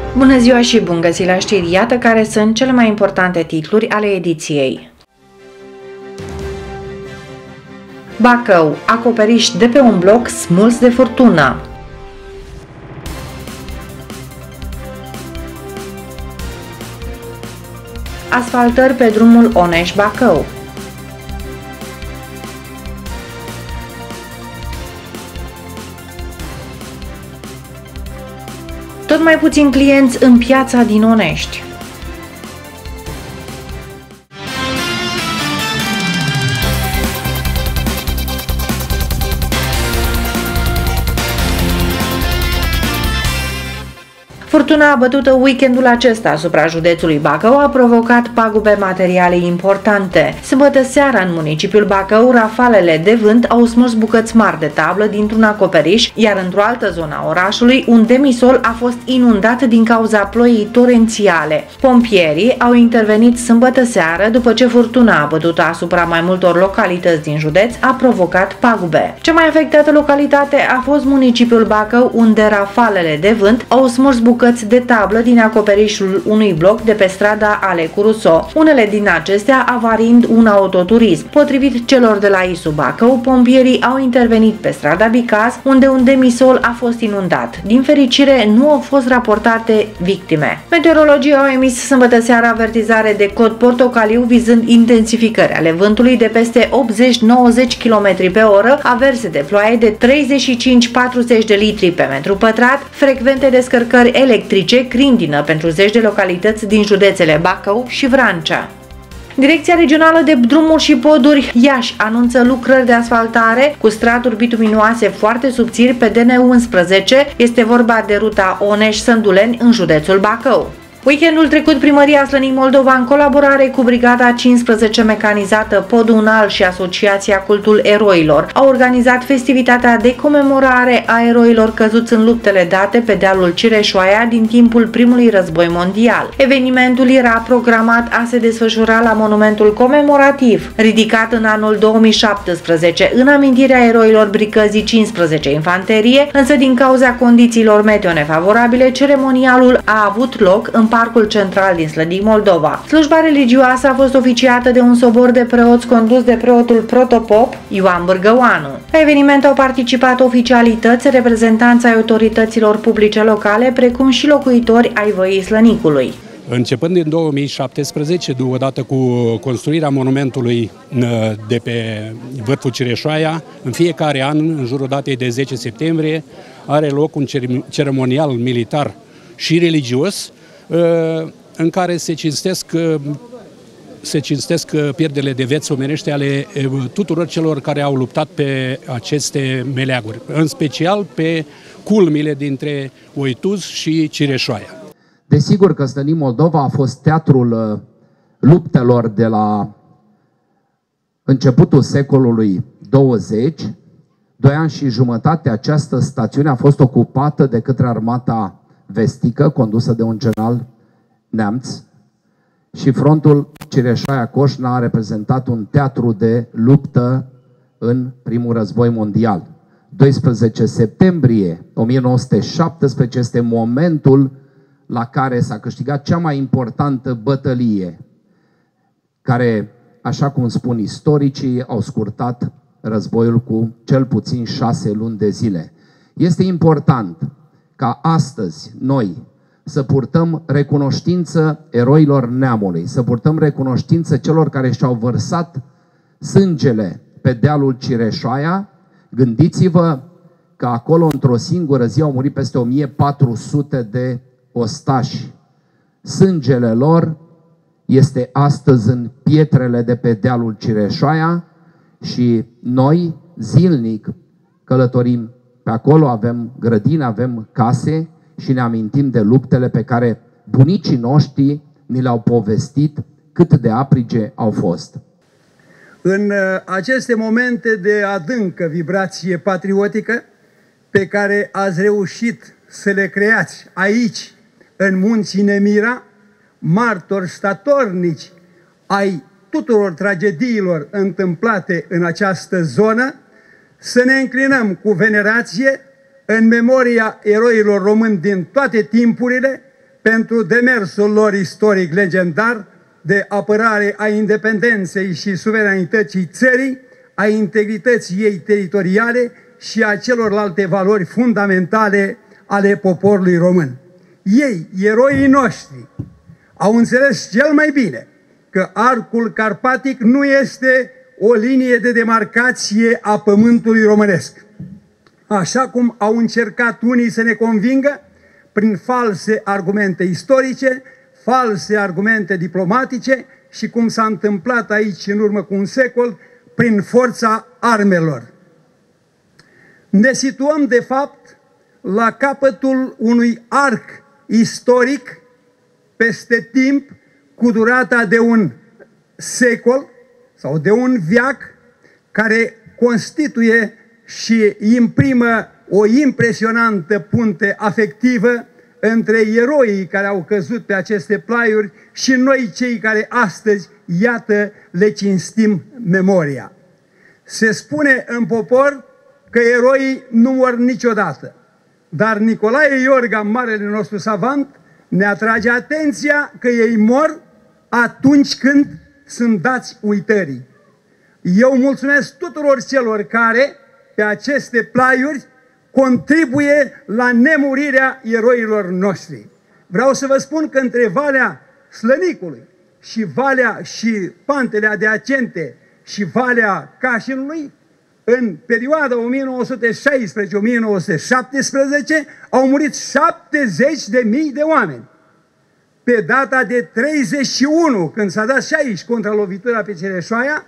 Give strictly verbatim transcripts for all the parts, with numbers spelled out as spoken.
Bună ziua și bun găsit la știri! Iată care sunt cele mai importante titluri ale ediției. Bacău, acoperiș de pe un bloc smuls de furtună. Asfaltări pe drumul Onești-Bacău. Tot mai puțini clienți în piața din Onești. Furtuna abătută weekendul acesta asupra județului Bacău a provocat pagube materiale importante. Sâmbătă seara în municipiul Bacău, rafalele de vânt au smuls bucăți mari de tablă dintr-un acoperiș, iar într-o altă zonă a orașului, un demisol a fost inundat din cauza ploii torențiale. Pompierii au intervenit sâmbătă seară după ce furtuna abătută asupra mai multor localități din județ a provocat pagube. Cea mai afectată localitate a fost municipiul Bacău, unde rafalele de vânt au smuls bucăți de tablă din acoperișul unui bloc de pe strada Alecu Ruso, unele din acestea avariind un autoturism. Potrivit celor de la I S U Bacău, pompierii au intervenit pe strada Bicaz, unde un demisol a fost inundat. Din fericire, nu au fost raportate victime. Meteorologii au emis sâmbătă seara avertizare de cod portocaliu vizând intensificări ale vântului de peste optzeci nouăzeci kilometri pe oră, averse de ploaie de treizeci și cinci patruzeci de litri pe metru pătrat, frecvente descărcări electrice, grindină pentru zeci de localități din județele Bacău și Vrancea. Direcția Regională de Drumuri și Poduri Iași anunță lucrări de asfaltare cu straturi bituminoase foarte subțiri pe D N unsprezece, este vorba de ruta Onești-Sânduleni în județul Bacău. Weekendul trecut, Primăria Slănic Moldova, în colaborare cu Brigada cincisprezece mecanizată Podunal și Asociația Cultul Eroilor, a organizat festivitatea de comemorare a eroilor căzuți în luptele date pe dealul Cireșoaia din timpul primului război mondial. Evenimentul era programat a se desfășura la monumentul comemorativ, ridicat în anul două mii șaptesprezece, în amintirea eroilor Brigăzii cincisprezece Infanterie, însă din cauza condițiilor meteo nefavorabile, ceremonialul a avut loc în Parcul Central din Slănic Moldova. Slujba religioasă a fost oficiată de un sobor de preoți condus de preotul protopop Ioan Bârgăoanu. La eveniment au participat oficialități, reprezentanți ai autorităților publice locale, precum și locuitori ai văii Slănicului. Începând din două mii șaptesprezece, odată cu construirea monumentului de pe vârful Cireșoaia, în fiecare an, în jurul datei de zece septembrie, are loc un ceremonial militar și religios în care se cinstesc, se cinstesc pierderile de vieți omenești ale tuturor celor care au luptat pe aceste meleaguri, în special pe culmile dintre Oituz și Cireșoaia. Desigur că Slănic Moldova a fost teatrul luptelor de la începutul secolului douăzeci. Doi ani și jumătate această stațiune a fost ocupată de către armata vestică, condusă de un general neamț, și frontul Cireșoaia-Coșna a reprezentat un teatru de luptă în primul război mondial. doisprezece septembrie o mie nouă sute șaptesprezece este momentul la care s-a câștigat cea mai importantă bătălie, care, așa cum spun istoricii, au scurtat războiul cu cel puțin șase luni de zile. Este important ca astăzi noi să purtăm recunoștință eroilor neamului, să purtăm recunoștință celor care și-au vărsat sângele pe dealul Cireșoaia. Gândiți-vă că acolo într-o singură zi au murit peste o mie patru sute de ostași. Sângele lor este astăzi în pietrele de pe dealul Cireșoaia și noi zilnic călătorim pe acolo, avem grădini, avem case și ne amintim de luptele pe care bunicii noștri ni le-au povestit, cât de aprige au fost. În aceste momente de adâncă vibrație patriotică pe care ați reușit să le creați aici, în Munții Nemira, martori statornici ai tuturor tragediilor întâmplate în această zonă, să ne înclinăm cu venerație în memoria eroilor români din toate timpurile, pentru demersul lor istoric legendar de apărare a independenței și suveranității țării, a integrității ei teritoriale și a celorlalte valori fundamentale ale poporului român. Ei, eroii noștri, au înțeles cel mai bine că arcul carpatic nu este o linie de demarcație a pământului românesc, așa cum au încercat unii să ne convingă prin false argumente istorice, false argumente diplomatice și, cum s-a întâmplat aici în urmă cu un secol, prin forța armelor. Ne situăm, de fapt, la capătul unui arc istoric peste timp, cu durata de un secol sau de un veac, care constituie și imprimă o impresionantă punte afectivă între eroii care au căzut pe aceste plaiuri și noi, cei care astăzi, iată, le cinstim memoria. Se spune în popor că eroii nu mor niciodată, dar Nicolae Iorga, marele nostru savant, ne atrage atenția că ei mor atunci când sunt dați uitării. Eu mulțumesc tuturor celor care, pe aceste plaiuri, contribuie la nemurirea eroilor noștri. Vreau să vă spun că între Valea Slănicului și Valea și Pantele Adiacente și Valea Cașinului, în perioada o mie nouă sute șaisprezece - o mie nouă sute șaptesprezece, au murit șaptezeci de mii de oameni. Pe data de treizeci și unu, când s-a dat și aici contralovitura pe Cireșoaia,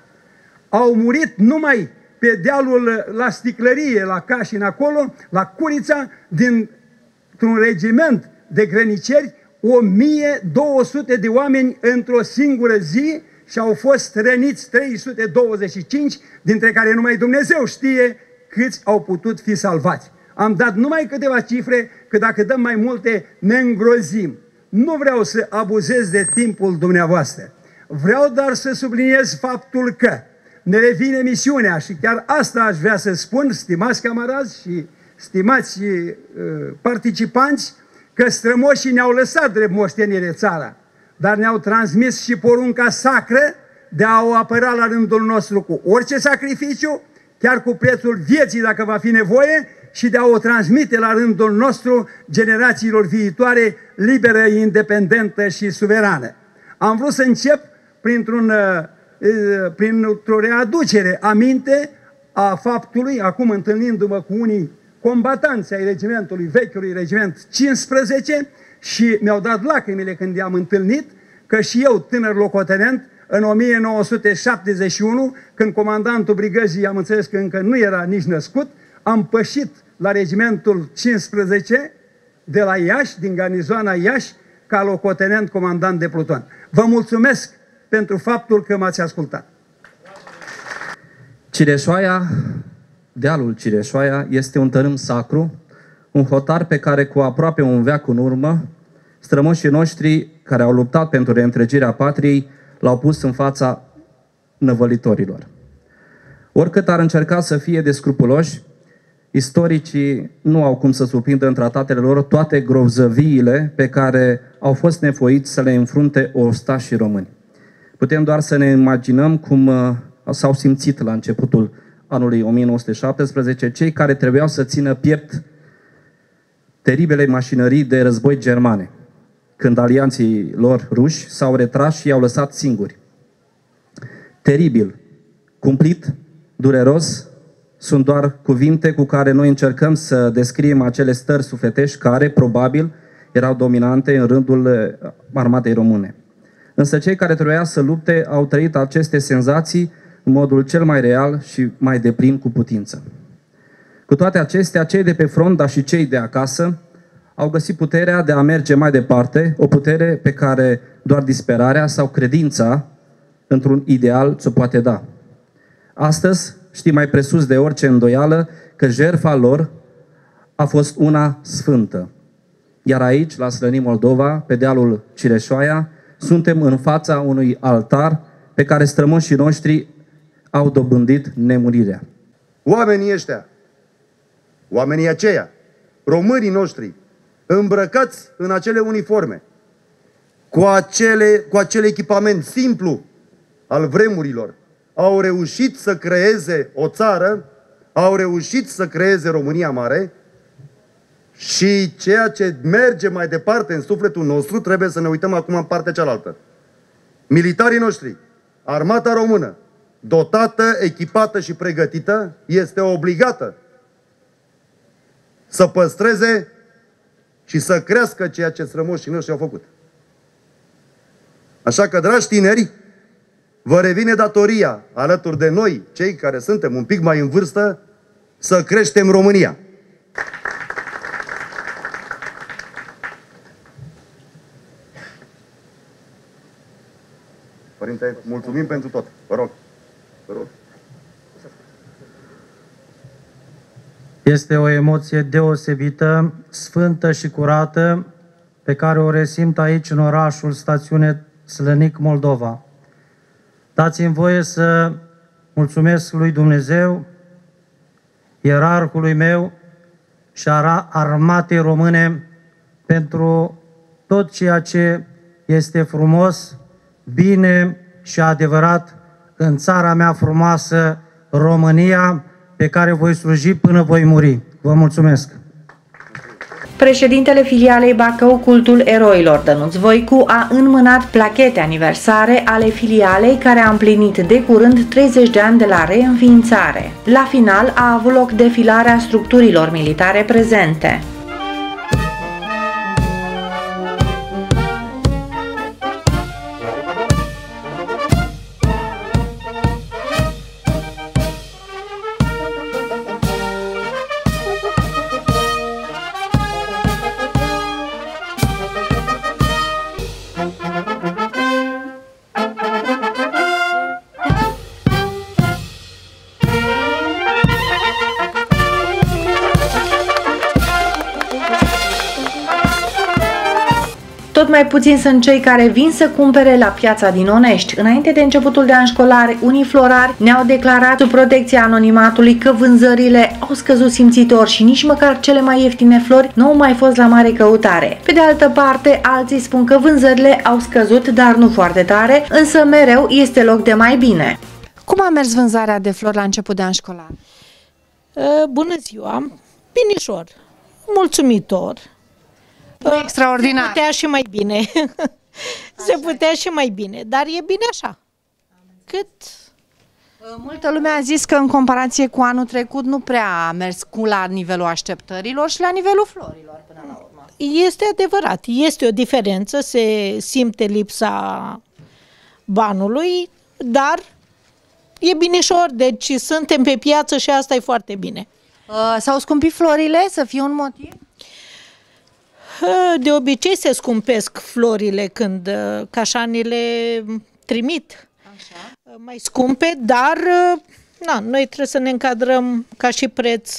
au murit numai pe dealul la Sticlărie, la Cașin acolo, la Curița, dintr-un regiment de grăniceri, o mie două sute de oameni într-o singură zi și au fost răniți trei sute douăzeci și cinci, dintre care numai Dumnezeu știe câți au putut fi salvați. Am dat numai câteva cifre, că dacă dăm mai multe ne îngrozim. Nu vreau să abuzez de timpul dumneavoastră. Vreau doar să subliniez faptul că ne revine misiunea și chiar asta aș vrea să spun, stimați camarazi și stimați uh, participanți, că strămoșii ne-au lăsat drept moștenire țara, dar ne-au transmis și porunca sacră de a o apăra la rândul nostru cu orice sacrificiu, chiar cu prețul vieții dacă va fi nevoie, și de a o transmite la rândul nostru generațiilor viitoare, liberă, independentă și suverană. Am vrut să încep printr-un, printr-o readucere aminte a faptului, acum întâlnindu-mă cu unii combatanți ai regimentului, vechiului regiment cincisprezece, și mi-au dat lacrimile când i-am întâlnit, că și eu, tânăr locotenent, în o mie nouă sute șaptezeci și unu, când comandantul brigăzii, am înțeles că încă nu era nici născut, am pășit la regimentul cincisprezece de la Iași, din garnizoana Iași, ca locotenent comandant de pluton. Vă mulțumesc pentru faptul că m-ați ascultat. Cireșoaia, dealul Cireșoaia, este un tărâm sacru, un hotar pe care cu aproape un veac în urmă, strămoșii noștri care au luptat pentru reîntregirea patriei l-au pus în fața năvălitorilor. Oricât ar încerca să fie de scrupuloși, istoricii nu au cum să surprindă în tratatele lor toate grovzăviile pe care au fost nevoiți să le înfrunte ostașii români. Putem doar să ne imaginăm cum s-au simțit la începutul anului o mie nouă sute șaptesprezece cei care trebuiau să țină piept teribile mașinării de război germane, când alianții lor ruși s-au retras și i-au lăsat singuri. Teribil, cumplit, dureros, sunt doar cuvinte cu care noi încercăm să descriem acele stări sufletești care, probabil, erau dominante în rândul armatei române. Însă cei care trebuia să lupte au trăit aceste senzații în modul cel mai real și mai deplin cu putință. Cu toate acestea, cei de pe front, dar și cei de acasă, au găsit puterea de a merge mai departe, o putere pe care doar disperarea sau credința într-un ideal ți-o poate da. Astăzi, știi mai presus de orice îndoială că jertfa lor a fost una sfântă. Iar aici, la Slăni, Moldova, pe dealul Cireșoaia, suntem în fața unui altar pe care strămoșii noștri au dobândit nemurirea. Oamenii ăștia, oamenii aceia, românii noștri, îmbrăcați în acele uniforme, cu, acele, cu acel echipament simplu al vremurilor, au reușit să creeze o țară, au reușit să creeze România Mare și ceea ce merge mai departe în sufletul nostru, trebuie să ne uităm acum în partea cealaltă. Militarii noștri, armata română, dotată, echipată și pregătită, este obligată să păstreze și să crească ceea ce strămoșii noștri au făcut. Așa că, dragi tineri, vă revine datoria, alături de noi, cei care suntem un pic mai în vârstă, să creștem România. Părinte, mulțumim pentru tot. Vă rog. Vă rog. Este o emoție deosebită, sfântă și curată, pe care o resimt aici în orașul Stațiune Slănic, Moldova. Dați-mi voie să mulțumesc lui Dumnezeu, ierarhului meu și armatei române pentru tot ceea ce este frumos, bine și adevărat în țara mea frumoasă, România, pe care voi sluji până voi muri. Vă mulțumesc! Președintele filialei Bacău Cultul Eroilor, Dănuț Voicu, a înmânat plachete aniversare ale filialei care a împlinit de curând treizeci de ani de la reînființare. La final a avut loc defilarea structurilor militare prezente. Tot mai puțin sunt cei care vin să cumpere la piața din Onești. Înainte de începutul de an școlar, unii florari ne-au declarat sub protecția anonimatului că vânzările au scăzut simțitor și nici măcar cele mai ieftine flori nu au mai fost la mare căutare. Pe de altă parte, alții spun că vânzările au scăzut, dar nu foarte tare, însă mereu este loc de mai bine. Cum a mers vânzarea de flori la început de an școlar? Bună ziua! Binișor, mulțumitor. Extraordinar. Se putea și mai bine. Se putea și mai bine, dar e bine așa. Cât... Multă lume a zis că în comparație cu anul trecut nu prea a mers cu la nivelul așteptărilor și la nivelul florilor până la urmă. Este adevărat, este o diferență, se simte lipsa banului, dar e binișor, deci suntem pe piață și asta e foarte bine. S-au scumpit florile, să fie un motiv? De obicei se scumpesc florile când cașanile trimit așa, mai scumpe, dar na, noi trebuie să ne încadrăm ca și preț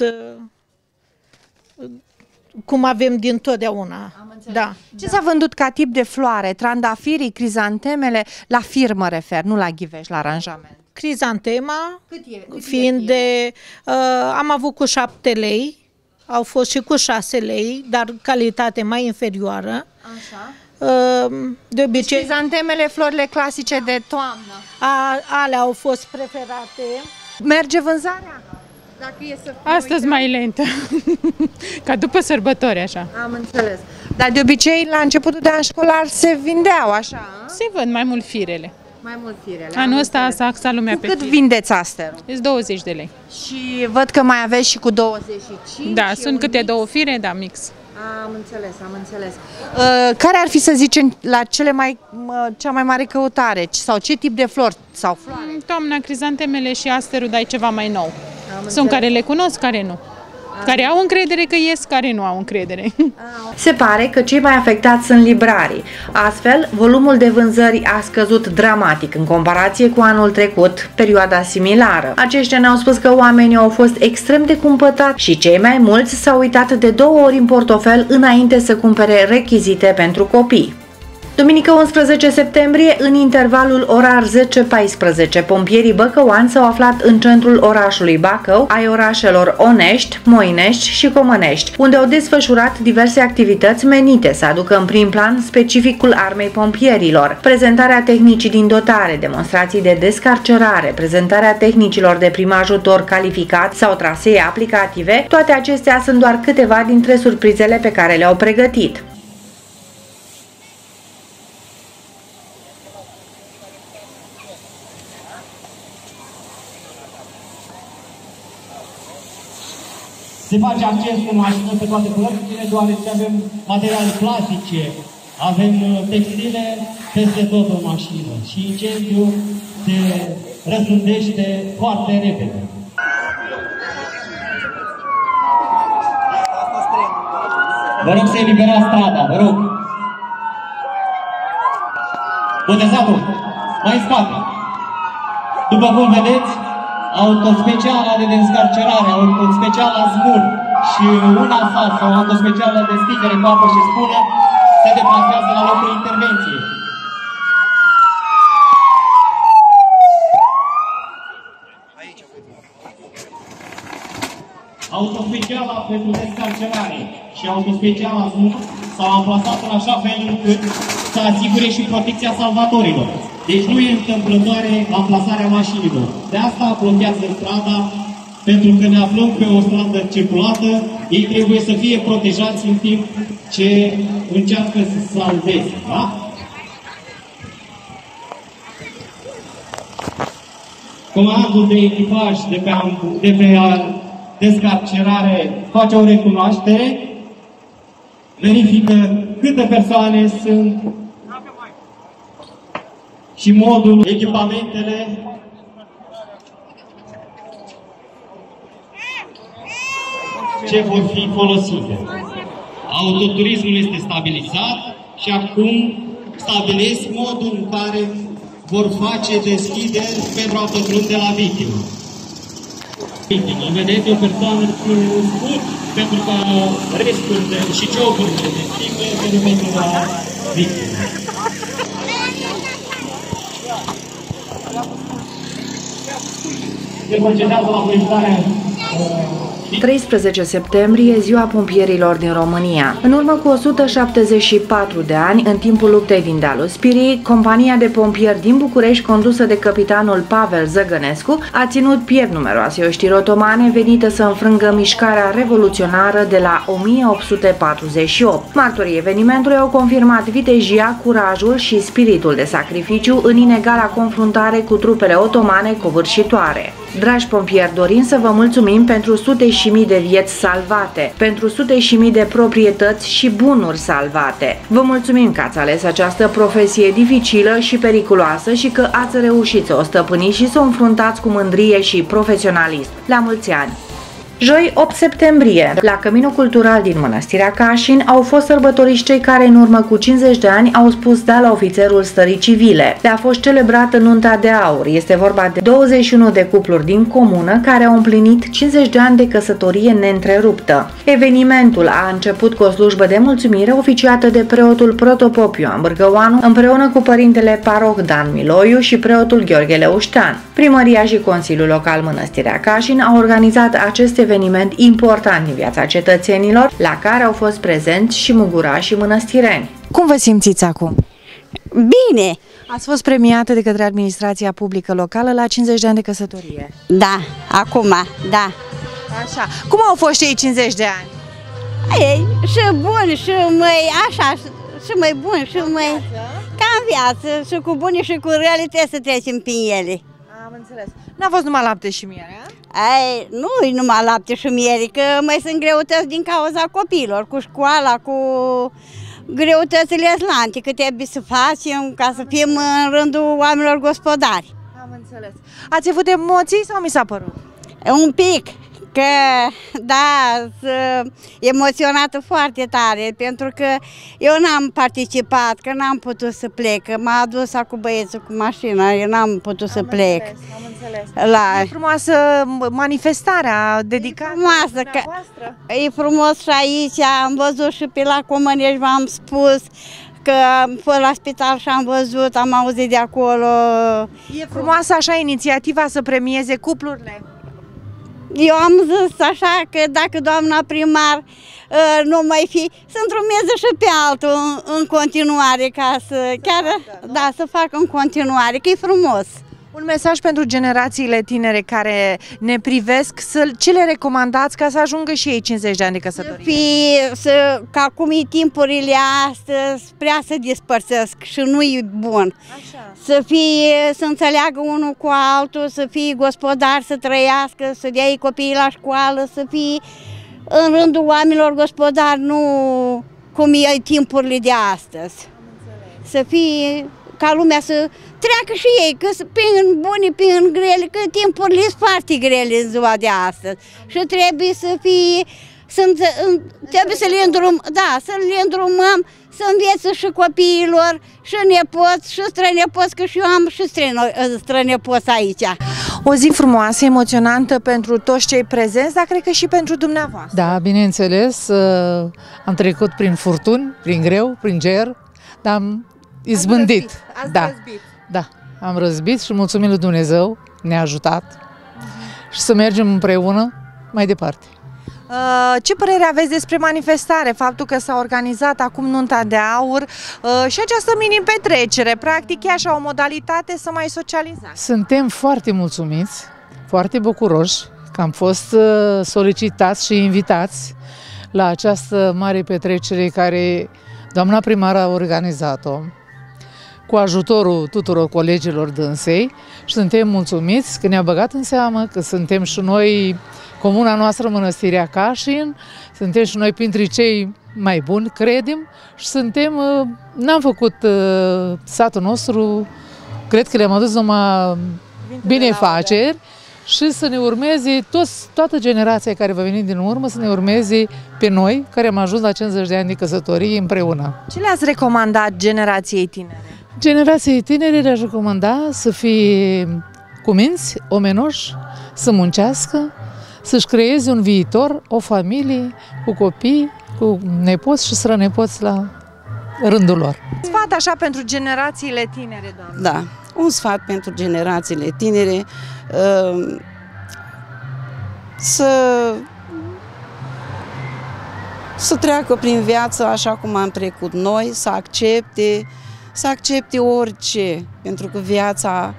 cum avem dintotdeauna. Da. Ce s-a vândut ca tip de floare? Trandafirii, crizantemele? La firmă refer, nu la ghiveș, la aranjament. Crizantema, cât e, cât fiind de... Uh, am avut cu șapte lei, au fost și cu șase lei, dar calitate mai inferioară. Așa. De obicei... Crizantemele, florile clasice de toamnă. A, alea au fost preferate. Merge vânzarea? Dacă e să Astăzi mai lentă, ca după sărbători, așa. Am înțeles. Dar de obicei, la începutul de an școlar se vindeau, așa? Se vând mai mult firele. Mai mult firele. Anul ăsta s-a axat lumea pe cât fire. vindeți asterul? Este douăzeci de lei. Și văd că mai aveți și cu douăzeci și cinci. Da, sunt câte mix. două fire, da, mix. Am înțeles, am înțeles. Uh, care ar fi, să zicem, la cele mai, uh, cea mai mare căutare? Sau ce tip de flori sau floare? Toamna, crizantemele și asterul, dar e ceva mai nou. Am sunt care le cunosc, care nu. Care au încredere că ies, care nu au încredere. Se pare că cei mai afectați sunt librarii. Astfel, volumul de vânzări a scăzut dramatic în comparație cu anul trecut, perioada similară. Aceștia ne-au spus că oamenii au fost extrem de cumpătați și cei mai mulți s-au uitat de două ori în portofel înainte să cumpere rechizite pentru copii. Duminică unsprezece septembrie, în intervalul orar zece paisprezece, pompierii băcăuani s-au aflat în centrul orașului Bacău, ai orașelor Onești, Moinești și Comănești, unde au desfășurat diverse activități menite să aducă în prim plan specificul armei pompierilor, prezentarea tehnicii din dotare, demonstrații de descarcerare, prezentarea tehnicilor de prim ajutor calificat sau trasee aplicative. Toate acestea sunt doar câteva dintre surprizele pe care le-au pregătit. Se face acces în mașină pe toate părțile, deoarece avem materiale clasice, avem textile peste tot în mașină și incendiul se răspândește foarte repede. Vă rog să eliberați strada, vă rog. Botezatul, mai în spate. După cum vedeți, autospeciala de descarcerare, autospeciala zmur și una fas sau autospeciala de stingere cu apă și spune se deplasează la locul intervenției. Autospeciala pentru descarcerare și autospeciala zmur s-au amplasat în așa fel încât să asigure și protecția salvatorilor. Deci nu e întâmplătoare amplasarea mașinilor. De asta blochează strada, pentru că ne aflăm pe o stradă circulată, ei trebuie să fie protejați în timp ce încearcă să salveze. Da? Comandul de echipaj de pe, de pe descarcerare face o recunoaștere, verifică câte persoane sunt și modul, echipamentele ce vor fi folosite. Autoturismul este stabilizat și acum stabilesc modul în care vor face deschideri pentru a pătrunde la victimă. Victimă. Vedeți, o persoană cu un scut pentru că restul de, și ciocurile de sticlă pentru la victimă. Se procedează la proiectarea treisprezece septembrie, ziua pompierilor din România. În urmă cu o sută șaptezeci și patru de ani, în timpul luptei din dealul Spirii, compania de pompieri din București, condusă de capitanul Pavel Zăgănescu, a ținut piept numeroase oștiri otomane venite să înfrângă mișcarea revoluționară de la o mie opt sute patruzeci și opt. Martorii evenimentului au confirmat vitejia, curajul și spiritul de sacrificiu în inegala confruntare cu trupele otomane covârșitoare. Dragi pompieri, dorim să vă mulțumim pentru sute și mii de vieți salvate, pentru sute și mii de proprietăți și bunuri salvate. Vă mulțumim că ați ales această profesie dificilă și periculoasă și că ați reușit să o stăpâniți și să o înfruntați cu mândrie și profesionalism. La mulți ani! Joi, opt septembrie, la Căminul Cultural din Mănăstirea Cașin au fost sărbătoriți cei care în urmă cu cincizeci de ani au spus da la ofițerul stării civile. Le-a fost celebrată nunta de aur. Este vorba de douăzeci și unu de cupluri din comună care au împlinit cincizeci de ani de căsătorie neîntreruptă. Evenimentul a început cu o slujbă de mulțumire oficiată de preotul Protopop Ioan Bârgăoanu împreună cu părintele paroh Dan Miloiu și preotul Gheorghe Leuștean. Primăria și Consiliul Local Mănăstirea Cașin au organizat acest eveniment important în viața cetățenilor, la care au fost prezenți și mugurași și mănăstireni. Cum vă simțiți acum? Bine! Ați fost premiată de către administrația publică locală la cincizeci de ani de căsătorie. Da, acum, da. Așa. Cum au fost cei cincizeci de ani? Ei, și buni, și mai așa, și mai buni, și mai... Ca în viață, și cu buni și cu rele trebuie să trecem prin ele. Am înțeles. N-a fost numai lapte și miere, a? Ai, nu-i numai lapte și miere, că mai sunt greutăți din cauza copiilor, cu școala, cu greutățile aslante, că trebuie să facem ca să fim în rândul oamenilor gospodari. Am înțeles. Ați avut emoții sau mi s-a părut? Un pic, că da, emoționată foarte tare, pentru că eu n-am participat, că n-am putut să plec, m-a adus cu băiețul cu mașina, eu n-am putut am să plec. Înțeles, am înțeles. La... E frumoasă manifestarea dedicată. E frumoasă, că e frumos și aici, am văzut și pe la Comănești, v-am spus că am fost la spital și am văzut, am auzit de acolo. E frumoasă așa inițiativa să premieze cuplurile? Eu am zis așa că dacă doamna primar nu mai fi, să întrumeze și pe altul în, în continuare, ca să, chiar, da, să facă în continuare, că e frumos. Un mesaj pentru generațiile tinere care ne privesc, să, ce le recomandați ca să ajungă și ei cincizeci de ani de căsătorie? Să fie, să, că acum e timpurile astăzi, prea să despărțesc și nu e bun. Așa. Să fie, să înțeleagă unul cu altul, să fie gospodar, să trăiască, să dea copiii la școală, să fie în rândul oamenilor gospodari, nu cum e timpurile de astăzi. Să fie ca lumea să treacă și ei, că pe în bune, pe în grele, că timpurile sunt foarte grele în ziua de astăzi. Și trebuie să fie, să, trebuie să le îndrum, da, să le îndrumăm, să învețe și copiilor, și nepoți, și strănepoți, că și eu am și strănepoți aici. O zi frumoasă, emoționantă pentru toți cei prezenți, dar cred că și pentru dumneavoastră. Da, bineînțeles, am trecut prin furtuni, prin greu, prin ger, dar am izbândit. Ați da, răzbit. Da, am răzbit și mulțumim lui Dumnezeu, ne-a ajutat uh-huh. și să mergem împreună mai departe. Ce părere aveți despre manifestare, faptul că s-a organizat acum nunta de aur și această mini-petrecere, practic e așa o modalitate să mai socializați? Suntem foarte mulțumiți, foarte bucuroși că am fost solicitați și invitați la această mare petrecere care doamna primară a organizat-o cu ajutorul tuturor colegilor dânsei și suntem mulțumiți că ne-a băgat în seamă, că suntem și noi, comuna noastră, Mănăstirea Cașin, suntem și noi printre cei mai buni, credem, și suntem, n-am făcut satul nostru, cred că le-am adus numai binefaceri și să ne urmeze toți, toată generația care va veni din urmă, să ne urmeze pe noi, care am ajuns la cincizeci de ani de căsătorie împreună. Ce le-ați recomandat generației tinere? Generației tinere le-aș recomanda să fie cuminți, omenoși, să muncească, să-și creeze un viitor, o familie, cu copii, cu nepoți și strănepoți la rândul lor. Sfat așa pentru generațiile tinere, doamnă? Da, un sfat pentru generațiile tinere, să, să treacă prin viață așa cum am trecut noi, să accepte, să accepte orice, pentru că viața,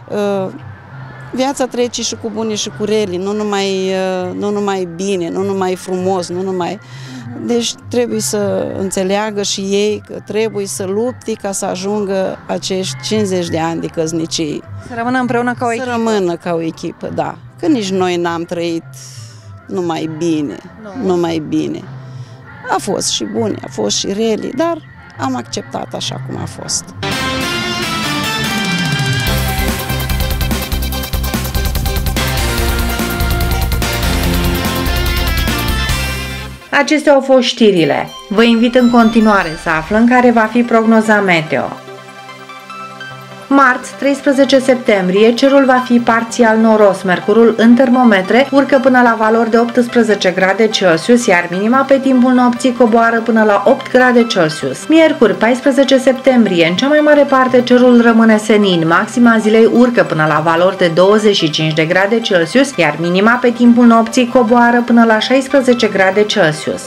viața trece și cu bune și cu rele, nu numai, nu numai bine, nu numai frumos, nu numai... Deci trebuie să înțeleagă și ei că trebuie să lupte ca să ajungă acești cincizeci de ani de căsnicie. Să rămână împreună ca o echipă. Să rămână ca o echipă, da. Că nici noi n-am trăit numai bine, nu. numai bine. A fost și bune, a fost și rele, dar am acceptat așa cum a fost. Acestea au fost știrile. Vă invit în continuare să aflăm care va fi prognoza meteo. Marți, treisprezece septembrie, cerul va fi parțial noros. Mercurul în termometre urcă până la valori de optsprezece grade Celsius, iar minima pe timpul nopții coboară până la opt grade Celsius. Miercuri, paisprezece septembrie, în cea mai mare parte cerul rămâne senin. Maxima zilei urcă până la valori de douăzeci și cinci de grade Celsius, iar minima pe timpul nopții coboară până la șaisprezece grade Celsius.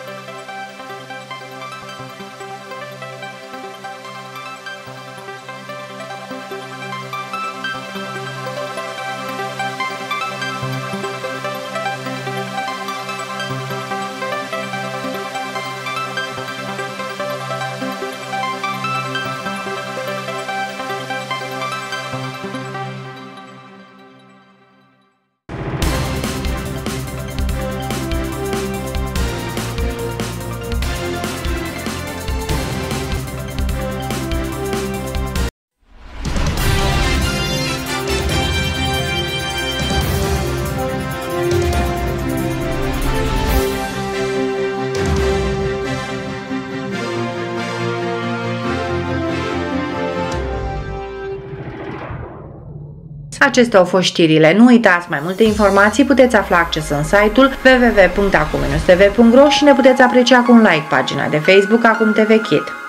Acestea au fost știrile. Nu uitați, mai multe informații puteți afla acces în site-ul w w w punct acum t v punct r o și ne puteți aprecia cu un like pagina de Facebook Acum T V Kid.